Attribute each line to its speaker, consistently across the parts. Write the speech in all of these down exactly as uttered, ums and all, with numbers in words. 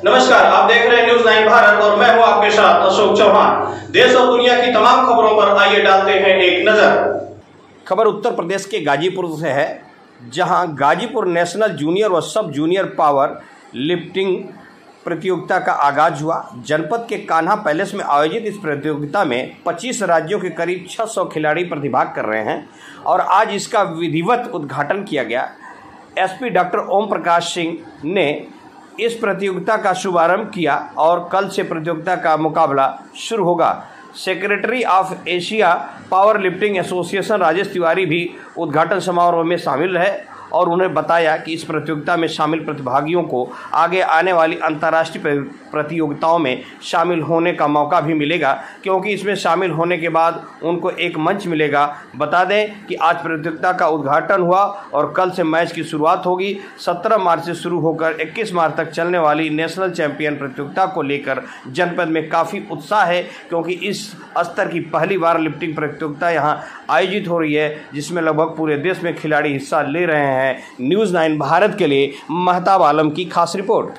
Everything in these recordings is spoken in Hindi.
Speaker 1: नमस्कार, आप देख रहे हैं न्यूज नाइन भारत और मैं हूं आपके साथ अशोक चौहान। देश और दुनिया की तमाम खबरों पर आइए डालते हैं एक नजर। खबर उत्तर प्रदेश के गाजीपुर से है, जहां गाजीपुर नेशनल जूनियर व सब जूनियर पावर लिफ्टिंग प्रतियोगिता का आगाज हुआ। जनपद के कान्हा पैलेस में आयोजित इस प्रतियोगिता में पच्चीस राज्यों के करीब छह सौ खिलाड़ी प्रतिभाग कर रहे हैं और आज इसका विधिवत उद्घाटन किया गया। एसपी डॉक्टर ओम प्रकाश सिंह ने इस प्रतियोगिता का शुभारंभ किया और कल से प्रतियोगिता का मुकाबला शुरू होगा। Secretary of Asia power lifting association Rajesh Tiwari भी उद्घाटन समारोह में शामिल रहे और उन्हें बताया कि इस प्रतियोगिता में शामिल प्रतिभागियों को आगे आने वाली अंतर्राष्ट्रीय प्रतियोगिताओं में शामिल होने का मौका भी मिलेगा, क्योंकि इसमें शामिल होने के बाद उनको एक मंच मिलेगा। बता दें कि आज प्रतियोगिता का उद्घाटन हुआ और कल से मैच की शुरुआत होगी। सत्रह मार्च से शुरू होकर इक्कीस मार्च तक चलने वाली नेशनल चैंपियन प्रतियोगिता को लेकर जनपद में काफ़ी उत्साह है, क्योंकि इस स्तर की पहली बार लिफ्टिंग प्रतियोगिता यहाँ आयोजित हो रही है, जिसमें लगभग पूरे देश में खिलाड़ी हिस्सा ले रहे हैं। न्यूज नाइन भारत के लिए महताब आलम की खास रिपोर्ट।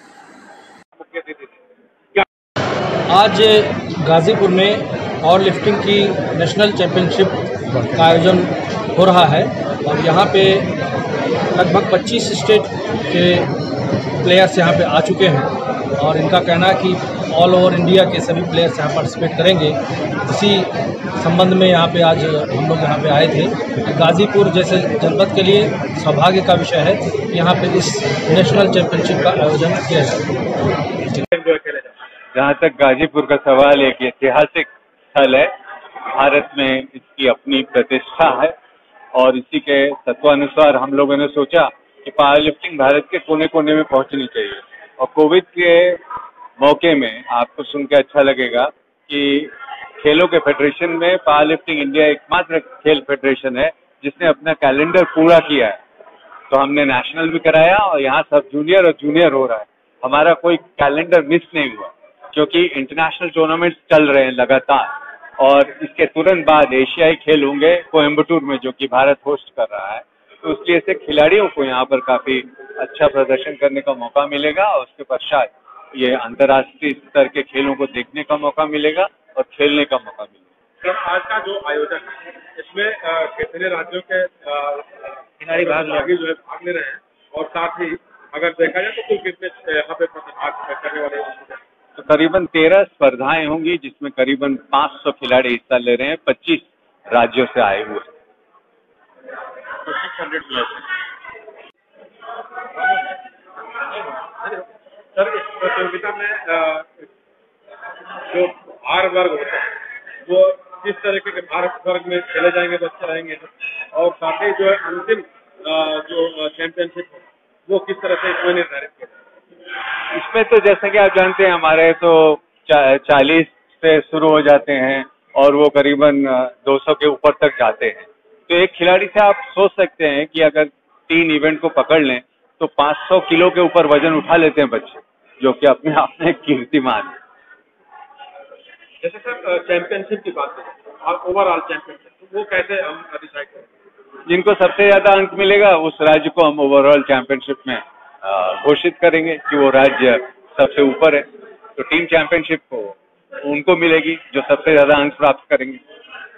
Speaker 2: आज गाजीपुर में पावर लिफ्टिंग की नेशनल चैंपियनशिप का आयोजन हो रहा है और यहाँ पे लगभग पच्चीस स्टेट के प्लेयर्स यहाँ पे आ चुके हैं और इनका कहना है कि ऑल ओवर इंडिया के सभी प्लेयर्स यहाँ पार्टिसिपेट करेंगे। इसी संबंध में यहाँ पे आज हम लोग यहाँ पे आए थे। गाजीपुर जैसे जनपद के लिए सौभाग्य का विषय है कि यहाँ पे इस नेशनल चैंपियनशिप का आयोजन किया जाए।
Speaker 3: जहाँ तक गाजीपुर का सवाल है कि ऐतिहासिक स्थल है, भारत में इसकी अपनी प्रतिष्ठा है और इसी के तत्वानुसार हम लोगों ने सोचा कि पावर लिफ्टिंग भारत के कोने कोने में पहुंचनी चाहिए। और कोविड के मौके में आपको सुन के अच्छा लगेगा कि खेलों के फेडरेशन में पावर लिफ्टिंग इंडिया एकमात्र खेल फेडरेशन है जिसने अपना कैलेंडर पूरा किया है। तो हमने नेशनल भी कराया और यहाँ सब जूनियर और जूनियर हो रहा है। हमारा कोई कैलेंडर मिस नहीं हुआ, क्योंकि इंटरनेशनल टूर्नामेंट्स चल रहे हैं लगातार और इसके तुरंत बाद एशियाई खेल होंगे कोयम्बटूर में, जो कि भारत होस्ट कर रहा है। तो इसलिए से खिलाड़ियों को यहाँ पर काफी अच्छा प्रदर्शन करने का मौका मिलेगा और उसके पश्चात ये अंतर्राष्ट्रीय स्तर के खेलों को देखने का मौका मिलेगा और खेलने का मौका मिलेगा।
Speaker 4: सर, आज का जो आयोजन है इसमें कितने राज्यों के खिलाड़ी भाग जो है भाग ले रहे हैं और साथ ही अगर देखा जाए तो कुल कितने यहाँ पे प्रतिभाग करने वाले हैं?
Speaker 3: तो करीबन तेरह स्पर्धाएं होंगी जिसमें करीबन पाँच सौ खिलाड़ी हिस्सा ले रहे हैं, पच्चीस राज्यों से आए हुए।
Speaker 4: सर, इस प्रतियोगिता में जो भार वर्ग होता है वो किस तरीके के भार वर्ग में चले जाएंगे तो अच्छा रहेंगे और साथ ही जो है अंतिम जो चैंपियनशिप हो वो किस तरह से इसमें निर्धारित किया?
Speaker 3: इसमें तो जैसा कि आप जानते हैं हमारे तो चालीस से शुरू हो जाते हैं और वो करीबन दो सौ के ऊपर तक जाते हैं। तो एक खिलाड़ी से आप सोच सकते हैं कि अगर तीन इवेंट को पकड़ लें तो पाँच सौ किलो के ऊपर वजन उठा लेते हैं बच्चे, जो कि अपने आप में कीर्तिमान है।
Speaker 4: जैसे सर चैंपियनशिप की बात करें और ओवरऑल चैंपियनशिप, तो वो कैसे हम डिसाइड करें?
Speaker 3: जिनको सबसे ज्यादा अंक मिलेगा उस राज्य को हम ओवरऑल चैंपियनशिप में घोषित करेंगे कि वो राज्य सबसे ऊपर है। तो टीम चैंपियनशिप को उनको मिलेगी जो सबसे ज्यादा अंक प्राप्त करेंगे।